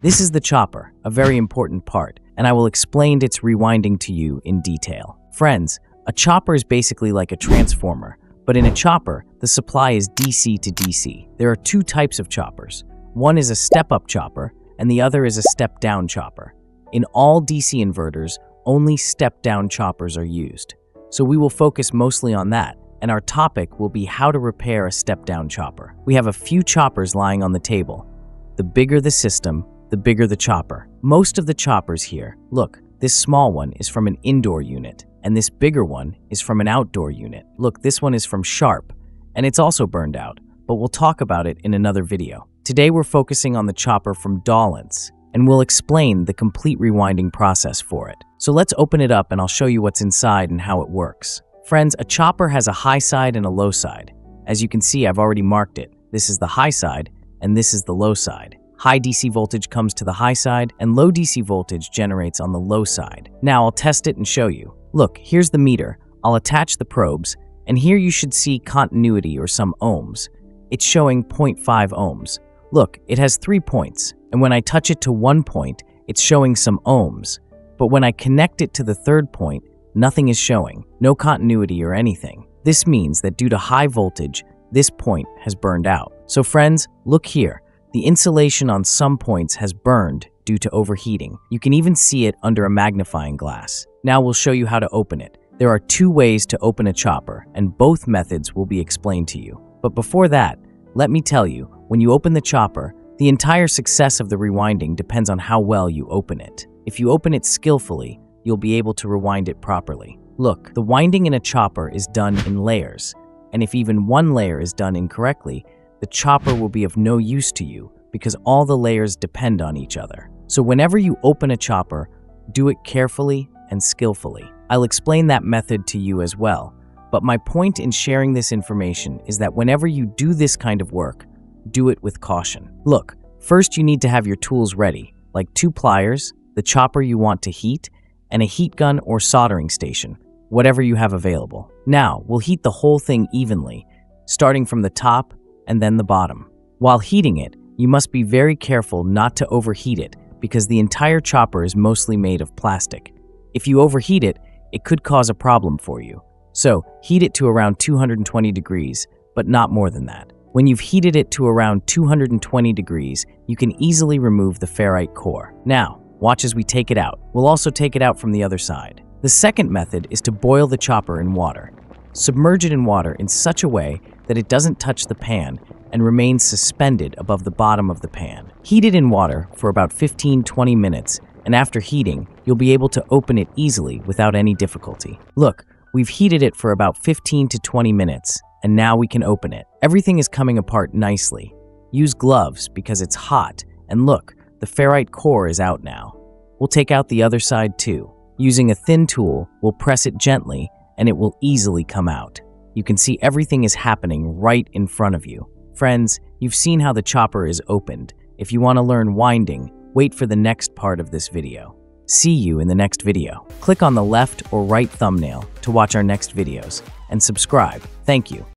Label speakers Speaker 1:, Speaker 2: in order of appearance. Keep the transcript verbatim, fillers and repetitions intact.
Speaker 1: This is the chopper, a very important part, and I will explain its rewinding to you in detail. Friends, a chopper is basically like a transformer, but in a chopper, the supply is D C to D C. There are two types of choppers. One is a step-up chopper, and the other is a step-down chopper. In all D C inverters, only step-down choppers are used. So we will focus mostly on that, and our topic will be how to repair a step-down chopper. We have a few choppers lying on the table. The bigger the system, the bigger the chopper. Most of the choppers here, look, this small one is from an indoor unit, and this bigger one is from an outdoor unit. Look, this one is from Sharp, and it's also burned out, but we'll talk about it in another video. Today we're focusing on the chopper from Dollens, and we'll explain the complete rewinding process for it. So let's open it up and I'll show you what's inside and how it works. Friends, a chopper has a high side and a low side. As you can see, I've already marked it. This is the high side, and this is the low side. High D C voltage comes to the high side, and low D C voltage generates on the low side. Now I'll test it and show you. Look, here's the meter. I'll attach the probes, and here you should see continuity or some ohms. It's showing zero point five ohms. Look, it has three points, and when I touch it to one point, it's showing some ohms. But when I connect it to the third point, nothing is showing, no continuity or anything. This means that due to high voltage, this point has burned out. So friends, look here. The insulation on some points has burned due to overheating. You can even see it under a magnifying glass. Now we'll show you how to open it. There are two ways to open a chopper, and both methods will be explained to you. But before that, let me tell you, when you open the chopper, the entire success of the rewinding depends on how well you open it. If you open it skillfully, you'll be able to rewind it properly. Look, the winding in a chopper is done in layers, and if even one layer is done incorrectly, the chopper will be of no use to you because all the layers depend on each other. So whenever you open a chopper, do it carefully and skillfully. I'll explain that method to you as well, but my point in sharing this information is that whenever you do this kind of work, do it with caution. Look, first you need to have your tools ready, like two pliers, the chopper you want to heat, and a heat gun or soldering station, whatever you have available. Now, we'll heat the whole thing evenly, starting from the top and then the bottom. While heating it, you must be very careful not to overheat it because the entire chopper is mostly made of plastic. If you overheat it, it could cause a problem for you. So, heat it to around two hundred twenty degrees, but not more than that. When you've heated it to around two hundred twenty degrees, you can easily remove the ferrite core. Now, watch as we take it out. We'll also take it out from the other side. The second method is to boil the chopper in water. Submerge it in water in such a way that it doesn't touch the pan and remains suspended above the bottom of the pan. Heat it in water for about fifteen to twenty minutes, and after heating, you'll be able to open it easily without any difficulty. Look, we've heated it for about fifteen to twenty minutes, and now we can open it. Everything is coming apart nicely. Use gloves because it's hot, and look, the ferrite core is out now. We'll take out the other side too. Using a thin tool, we'll press it gently, and it will easily come out. You can see everything is happening right in front of you. Friends, you've seen how the chopper is opened. If you want to learn winding, wait for the next part of this video. See you in the next video. Click on the left or right thumbnail to watch our next videos, and subscribe. Thank you.